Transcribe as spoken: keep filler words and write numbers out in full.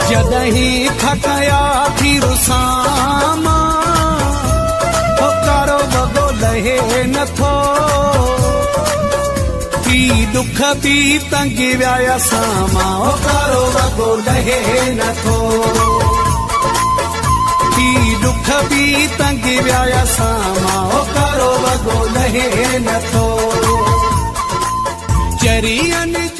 जदहीं थकया थी रुसामा हो कारो वॻो लहे नथो थी दुख बि तंगी विया सामा हो कारो वॻो लहे नथो थी दुख बि तंगी विया सामा हो कारो वॻो लहे नथो चरियनि